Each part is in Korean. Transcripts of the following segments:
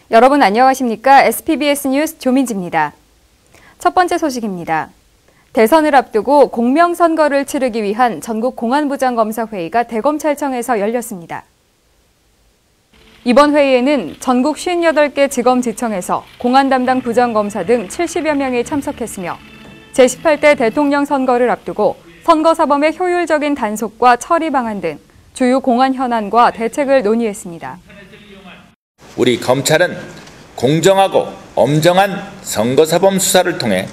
여러분 안녕하십니까? SPBS 뉴스 조민지입니다. 첫 번째 소식입니다. 대선을 앞두고 공명선거를 치르기 위한 전국 공안부장검사회의가 대검찰청에서 열렸습니다. 이번 회의에는 전국 58개 지검지청에서 공안 담당 부장검사 등 70여 명이 참석했으며 제18대 대통령 선거를 앞두고 선거사범의 효율적인 단속과 처리 방안 등 주요 공안 현안과 대책을 논의했습니다. 우리 검찰은 공정하고 엄정한 선거사범 수사를 통해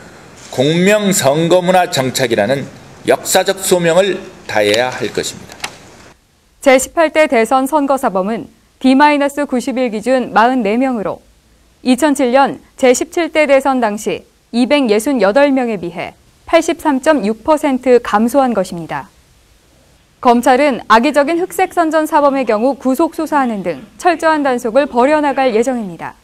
공명선거문화 정착이라는 역사적 소명을 다해야 할 것입니다. 제18대 대선 선거사범은 D-91 기준 44명으로 2007년 제17대 대선 당시 268명에 비해 83.6% 감소한 것입니다. 검찰은 악의적인 흑색선전 사범의 경우 구속 수사하는 등 철저한 단속을 벌여나갈 예정입니다.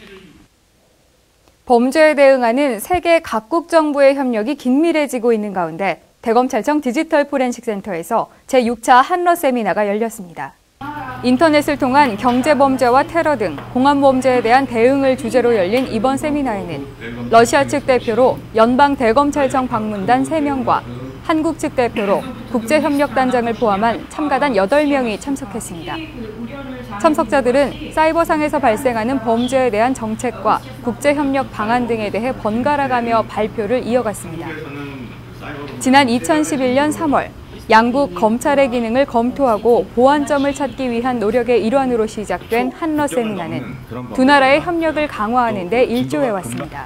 범죄에 대응하는 세계 각국 정부의 협력이 긴밀해지고 있는 가운데 대검찰청 디지털 포렌식 센터에서 제6차 한러 세미나가 열렸습니다. 인터넷을 통한 경제범죄와 테러 등 공안범죄에 대한 대응을 주제로 열린 이번 세미나에는 러시아 측 대표로 연방대검찰청 방문단 3명과 한국 측 대표로 국제협력단장을 포함한 참가단 8명이 참석했습니다. 참석자들은 사이버상에서 발생하는 범죄에 대한 정책과 국제협력 방안 등에 대해 번갈아가며 발표를 이어갔습니다. 지난 2011년 3월 양국 검찰의 기능을 검토하고 보완점을 찾기 위한 노력의 일환으로 시작된 한러 세미나는 두 나라의 협력을 강화하는 데 일조해왔습니다.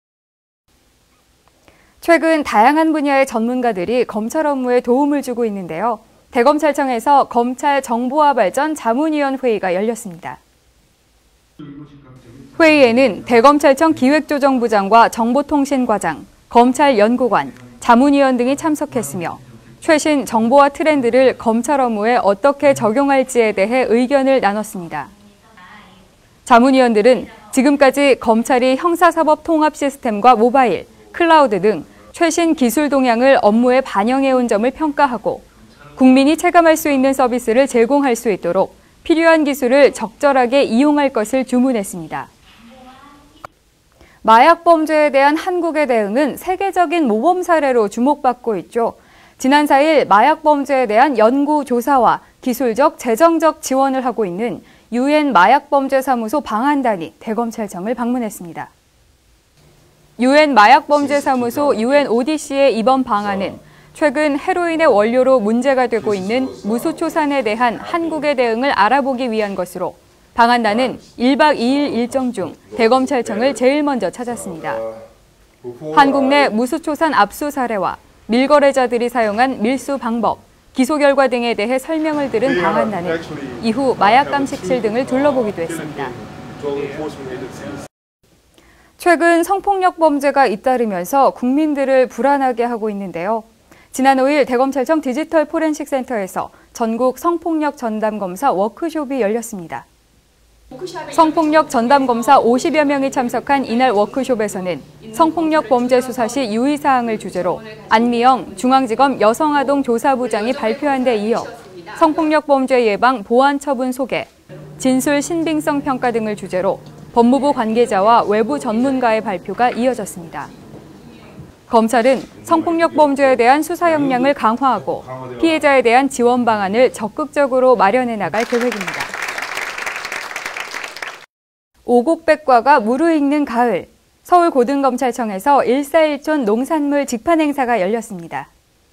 최근 다양한 분야의 전문가들이 검찰 업무에 도움을 주고 있는데요. 대검찰청에서 검찰 정보화 발전 자문위원 회의가 열렸습니다. 회의에는 대검찰청 기획조정부장과 정보통신과장, 검찰연구관, 자문위원 등이 참석했으며 최신 정보화 트렌드를 검찰 업무에 어떻게 적용할지에 대해 의견을 나눴습니다. 자문위원들은 지금까지 검찰이 형사사법 통합 시스템과 모바일, 클라우드 등 최신 기술 동향을 업무에 반영해온 점을 평가하고 국민이 체감할 수 있는 서비스를 제공할 수 있도록 필요한 기술을 적절하게 이용할 것을 주문했습니다. 마약 범죄에 대한 한국의 대응은 세계적인 모범 사례로 주목받고 있죠. 지난 4일 마약 범죄에 대한 연구 조사와 기술적, 재정적 지원을 하고 있는 UN 마약범죄사무소 방한단이 대검찰청을 방문했습니다. UN 마약범죄사무소 UNODC의 이번 방안은 최근 헤로인의 원료로 문제가 되고 있는 무수초산에 대한 한국의 대응을 알아보기 위한 것으로 방한단은 1박 2일 일정 중 대검찰청을 제일 먼저 찾았습니다. 한국 내 무수초산 압수 사례와 밀거래자들이 사용한 밀수 방법, 기소 결과 등에 대해 설명을 들은 방한단은 이후 마약 감식실 등을 둘러보기도 했습니다. 최근 성폭력 범죄가 잇따르면서 국민들을 불안하게 하고 있는데요. 지난 5일 대검찰청 디지털 포렌식 센터에서 전국 성폭력 전담검사 워크숍이 열렸습니다. 성폭력 전담검사 50여 명이 참석한 이날 워크숍에서는 성폭력 범죄 수사 시 유의사항을 주제로 안미영 중앙지검 여성아동조사부장이 발표한 데 이어 성폭력 범죄 예방 보완 처분 소개, 진술 신빙성 평가 등을 주제로 법무부 관계자와 외부 전문가의 발표가 이어졌습니다. 검찰은 성폭력 범죄에 대한 수사 역량을 강화하고 피해자에 대한 지원 방안을 적극적으로 마련해 나갈 계획입니다. 오곡백과가 무르익는 가을, 서울고등검찰청에서 141촌 농산물 직판 행사가 열렸습니다.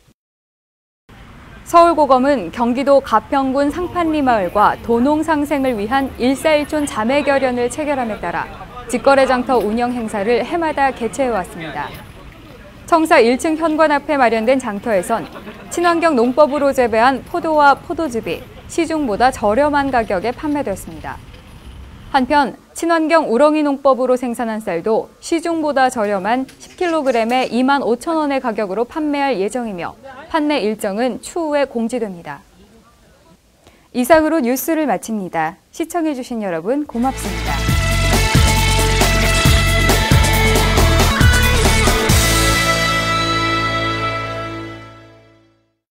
서울고검은 경기도 가평군 상판리 마을과 도농 상생을 위한 141촌 자매결연을 체결함에 따라 직거래 장터 운영 행사를 해마다 개최해왔습니다. 청사 1층 현관 앞에 마련된 장터에선 친환경 농법으로 재배한 포도와 포도즙이 시중보다 저렴한 가격에 판매됐습니다. 한편 친환경 우렁이 농법으로 생산한 쌀도 시중보다 저렴한 10kg에 25,000원의 가격으로 판매할 예정이며 판매 일정은 추후에 공지됩니다. 이상으로 뉴스를 마칩니다. 시청해주신 여러분 고맙습니다.